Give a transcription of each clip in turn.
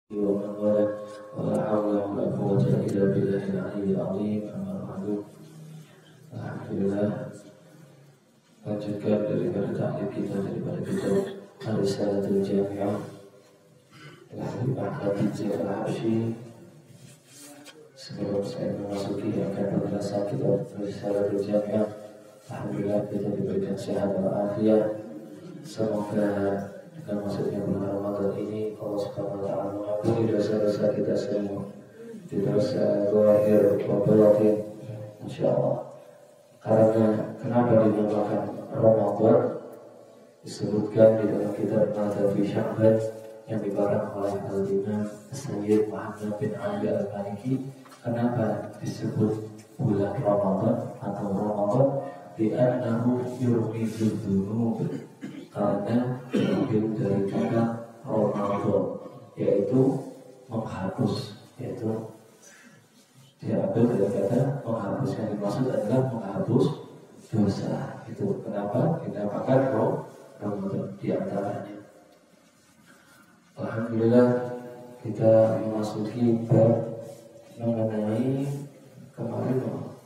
ومن والاه ولا حول ولا قوة إلا بالله العلي العظيم. أما بعد. Alhamdulillah, lanjutkan daripada ta'lim kita daripada kitab Ar-Risalatul Jami'ah dari Ahmad Al-Habsyi. Sebelum saya memasuki akan penjelasan kitab Ar-Risalatul Jami'ah, alhamdulillah kita diberikan sehat walafiat. Semoga dengan masuknya bulan Ramadan ini Allah Subhanahu wa taala mengampuni dosa-dosa kita semua, dosa zahir wa batin insyaallah. Karena kenapa dinamakan Ramadan? Disebutkan di dalam kitab Madhabi Sya'ban yang dikarang oleh Al-Imam Sayyid Muhammad bin Ali Al-Maliki. Kenapa disebut bulan Ramadan atau Ramadan? Li'annahu yurmidul dzunub, karena diambil dari kata Ramadan, yaitu menghapus, yaitu diambil dari kata menghapus. Yang dimaksud adalah menghapus dosa. Itu kenapa dinamakan Ramadan diantaranya. Alhamdulillah kita memasuki bab mengenai kemarin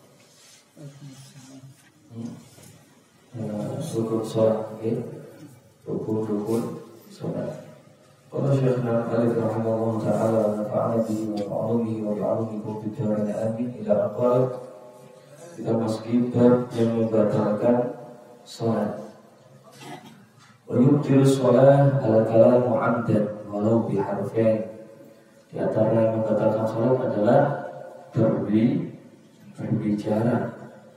rukun sholat, rukun sholat. Qala Syekhna Al-Albani rahimahullah ta'ala wa nafa'ana bihi wa ba'alumihi wa ba'alumikum fi dharana amin ila aqwal. Kita masuki bab yang membatalkan sholat. Wa yubtilu sholat ala kalam mu'amdan walau biharfain. Di antara yang membatalkan sholat adalah berbicara.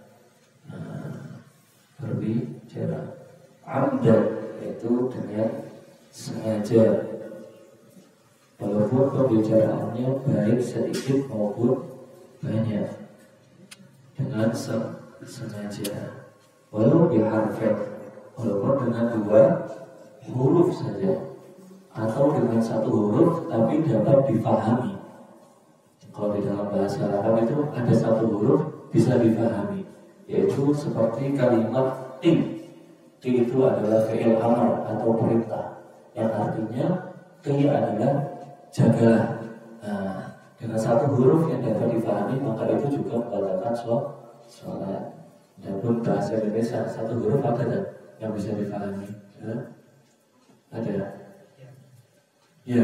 Berbicara amdan, yaitu dengan sengaja, walaupun pembicaraannya baik sedikit maupun banyak, dengan sengaja. Walau biharfain, walaupun dengan 2 huruf saja, atau dengan 1 huruf tapi dapat difahami. Kalau di dalam bahasa Arab itu ada 1 huruf bisa difahami, yaitu seperti kalimat ti. Ti itu adalah fi'il amr atau perintah, yang artinya ti adalah jagalah. Nah, dengan 1 huruf yang dapat difahami maka itu juga membatalkan sholat. Adapun bahasa Indonesia 1 huruf ada dan yang bisa difahami? Ada? Ya.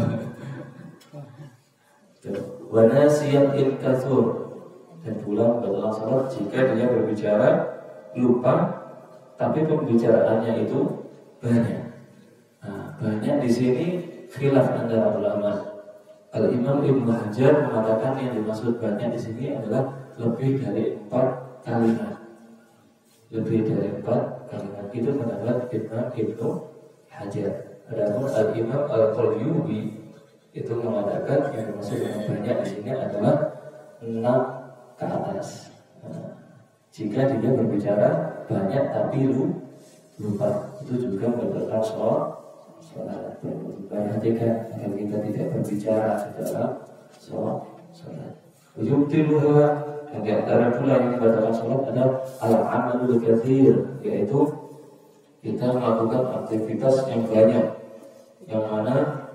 Wa nasiyan in katsur, dan pula membatalkan sholat jika dia berbicara lupa tapi pembicaraannya itu banyak. Nah, banyak di sini khilaf antara ulama. Al-Imam Ibnu Hajar mengatakan yang dimaksud banyak di sini adalah lebih dari 4 kalimat. Lebih dari 4 kalimat itu pendapat Ibnu Hajar. Adapun Al-Imam Al-Qalyubi itu mengatakan yang dimaksud dengan banyak di sini adalah 6 ke atas. Nah, jika dia berbicara banyak tapi lupa, itu juga membatalkan sholat. Perhatikan agar kita tidak berbicara di dalam sholat. Yubtiluha, dan di antara pula yang membatalkan sholat adalah al-amalul katsir, yaitu kita melakukan aktivitas yang banyak, yang mana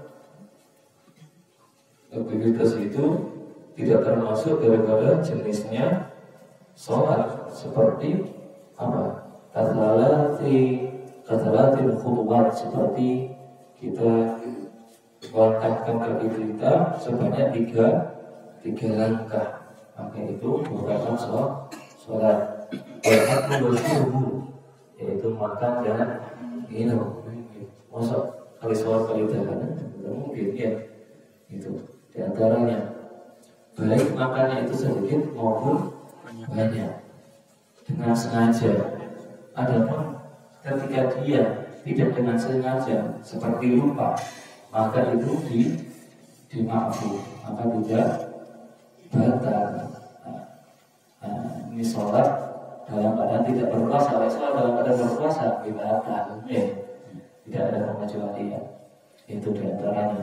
aktivitas itu tidak termasuk daripada jenisnya sholat, seperti apa? Kathalatil khutuwat, seperti kita melangkahkan kaki kita sebanyak 3 langkah, maka itu merupakan sholat. Yaitu makan dan minum. Masuk kali sholat kali dagangan mungkin ya. Itu di antaranya baik makannya itu sedikit maupun banyak, dengan sengaja. Adapun ketika dia tidak dengan sengaja seperti lupa, maka itu dimaafkan, maka tidak batal. Ini sholat dalam keadaan tidak berpuasa. Sholat dalam keadaan berpuasa batal, tidak ada pengecualian. Itu diantaranya,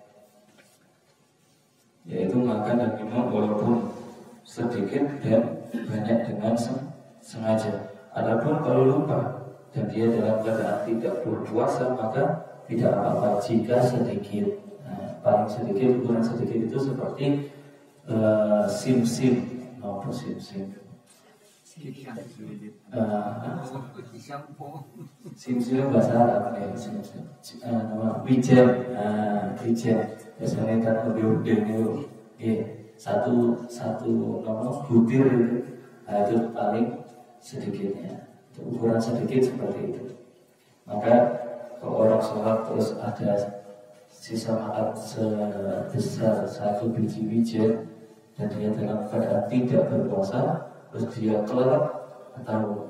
yaitu makan dan minum walaupun sedikit dan banyak dengan sengaja. Adapun kalau lupa dan dia dalam keadaan tidak berpuasa maka tidak apa-apa jika sedikit. paling sedikit, ukuran sedikit itu seperti sim-sim, apa sim-sim? Sim-sim bahasa Arab ya, sim-sim. Nama wijen, wijen. Biasanya kan lebih itu, satu nama butir itu, itu paling sedikitnya. Ukuran sedikit seperti itu. Maka kalau orang sholat terus ada sisa makan sebesar satu biji wijen dan dia dalam keadaan tidak berpuasa, terus dia kelelep atau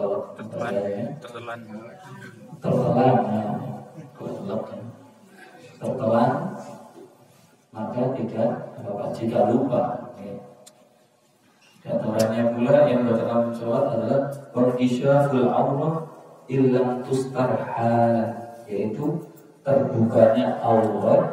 tertelan, maka tidak apa jika lupa. Aturannya pula yang batalkan sholat adalah berkisyaful aurah illam tustarha, yaitu terbukanya aurat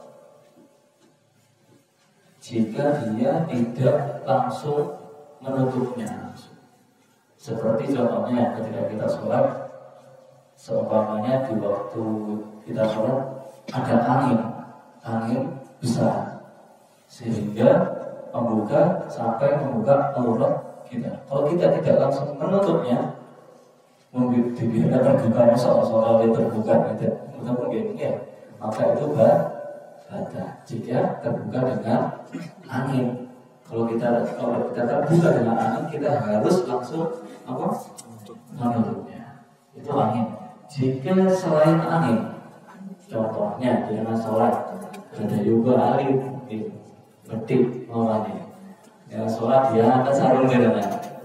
jika dia tidak langsung menutupnya. Seperti contohnya ketika kita sholat, seumpamanya di waktu kita sholat ada angin besar sehingga sampai membuka aurat kita. Kalau kita tidak langsung menutupnya, mungkin dibiarkan terbuka, soal terbuka gitu, mungkin ya, maka itu batal jika terbuka dengan angin. Kalau kita terbuka dengan angin, kita harus langsung menutupnya. Itu angin. Jika selain angin, contohnya dengan sholat, ada juga alif, betik namanya. Ya sholat dia akan sarung dengan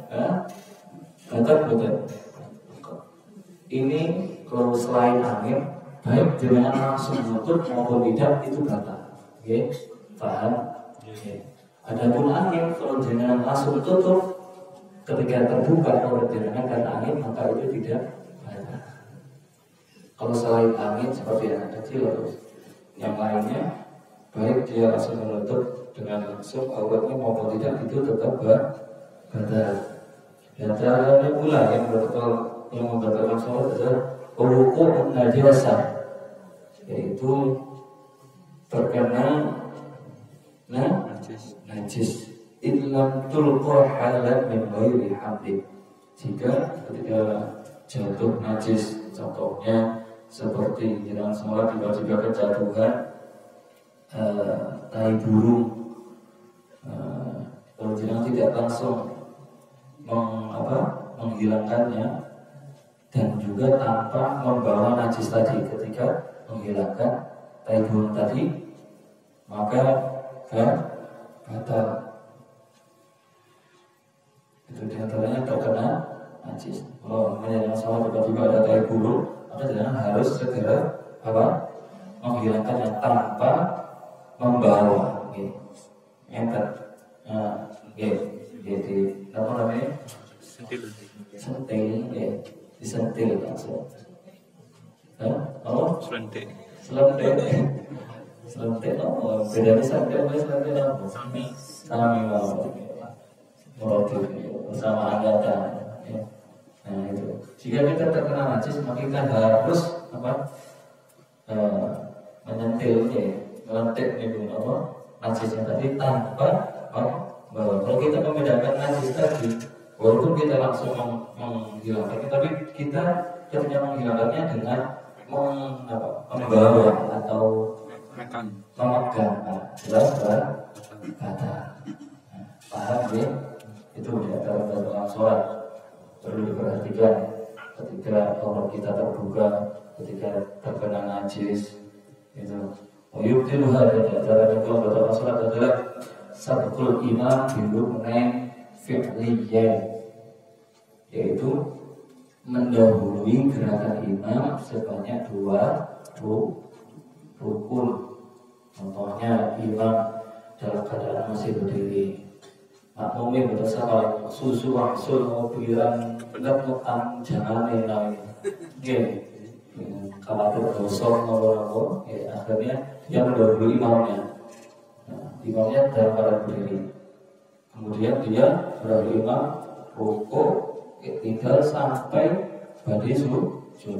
betul. Ini kalau selain angin, baik dengan langsung menutup maupun tidak itu batal. Oke, paham? Adapun angin kalau dengan langsung tutup ketika terbuka oleh dengan angin, maka itu tidak batal. Kalau selain angin seperti yang kecil atau yang lainnya, baik dia langsung menutup dengan langsung auratnya maupun tidak, itu tetap batal. Dan caranya pula yang membatalkan sholat adalah wuqu'un najasah, yaitu terkena najis illam tulqa halan min ghairi hamdi. Jika ketika jatuh najis, contohnya seperti dalam sholat tiba-tiba kejatuhan tai burung, kalau tidak langsung menghilangkannya dan juga tanpa membawa najis tadi ketika menghilangkan tai burung tadi, maka batal. Itu diantaranya terkena najis. Kalau menjalankan sholat tiba-tiba ada tai burung, maka jangan harus segera menghilangkannya tanpa membawa. Jadi apa namanya? Sentil, disentil langsung. Selentik. Bedanya sentil sama sentil apa? Sami motif bersama angkatan. Nah itu. Jika kita terkena najis, maka kita harus menyentilnya, melentik najisnya tadi tanpa kalau kita membedakan najis tadi, walaupun kita langsung menghilangkannya, tapi kita ketika menghilangkannya dengan membawa atau memegang, jelas kata paham ya? Itu ya dalam sholat perlu diperhatikan ketika aurat kita terbuka, ketika terkena najis itu. Yubtilu hadza cara kalau dalam sholat adalah sabqul imam biruknain fi'liyyan, yaitu mendahului gerakan imam sebanyak 2 rukun. Contohnya imam dalam keadaan masih berdiri, makmumnya bersama susu waksul mobilan benar ngutang jangan enak khawatir gosok ngomong akhirnya dia mendahului imamnya. Imamnya dalam keadaan berdiri, kemudian dia mendahului imam rukuk tinggal sampai pada sujud.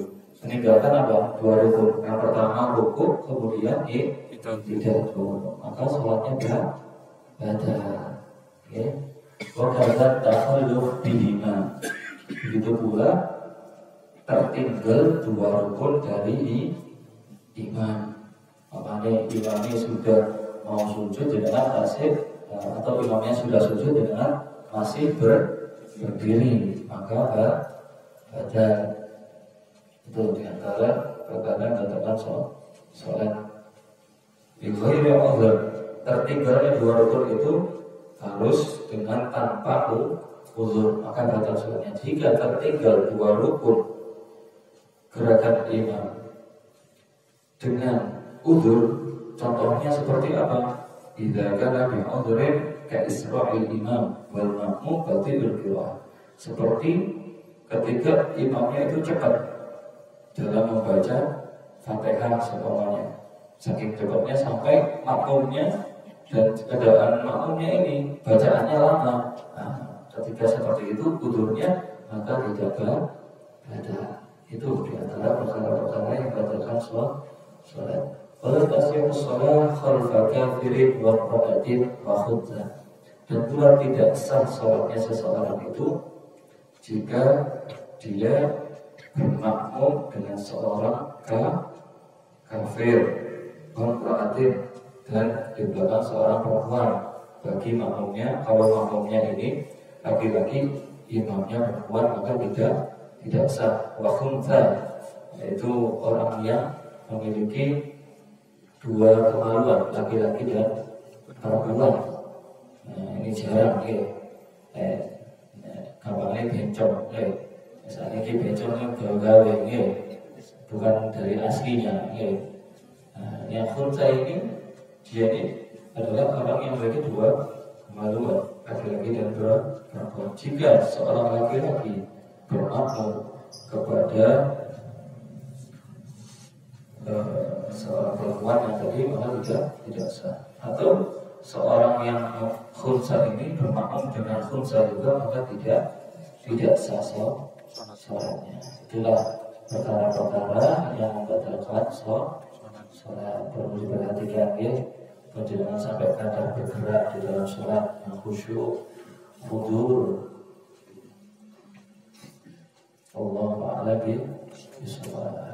meninggalkan apa? Dua rukun. Yang pertama rukuk, kemudian tidak rukun. Maka sholatnya batal. Oke. Wakadhan takhalluf bihima. Begitu pula tertinggal dua rukun dari imam. Makanya imamnya sudah mau sujud dengan tasik, atau imamnya sudah sujud dengan masih berdiri, maka batal. Itu diantara perkara katakan sholat. Bighairi uzur, tertinggalnya dua rukun itu harus dengan tanpa uzur, maka batal sholatnya. Jika tertinggal dua rukun gerakan imam dengan uzur, contohnya seperti apa? Idza kana bi udhrin ka isra'il imam wal ma'mum batilul qira'ah. Seperti ketika imamnya itu cepat dalam membaca Fatihah semuanya, saking cepatnya sampai makmumnya dan keadaan makmumnya ini bacaannya lama. Nah, ketika seperti itu udhurnya maka tidak batal. Itu diantara perkara-perkara yang batalkan sholat. Wala tasihhu shalah khalfa kafirin wa qa'atin wa khudzah. Dan pula tidak sah sholatnya seseorang itu jika dia bermakmum dengan seorang kafir, qa'atin, dan di belakang seorang perempuan. Bagi makmumnya, kalau makmumnya ini laki-laki, imamnya perempuan, maka tidak sah. Wa khudzah, yaitu orang yang memiliki dua kemaluan, laki-laki dan perempuan. Nah, ini jarang ya. Kabarnya bencong, misalnya ini bencongnya gawe ya, bukan dari aslinya ya. Nah, yang khunsa ini dia ini adalah orang yang memiliki dua kemaluan, laki-laki dan perempuan. Jika seorang laki-laki bermakmum kepada seorang perempuan yang tadi, maka tidak sah. Atau seorang yang khunsa ini bermakmum dengan khunsa juga, maka tidak sah sholatnya. Itulah perkara-perkara yang membatalkan sholat. Perlu diperhatikan ya, jangan sampai kadang bergerak di dalam sholat yang khusyuk, hudur. Allahu a'lam bishawab.